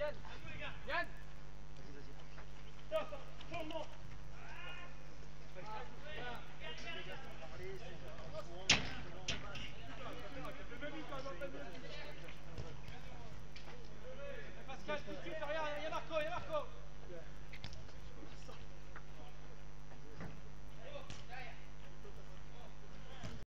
Yann. Yann. Pascal, tout de suite, regarde, il y a Marco, il y a Marco.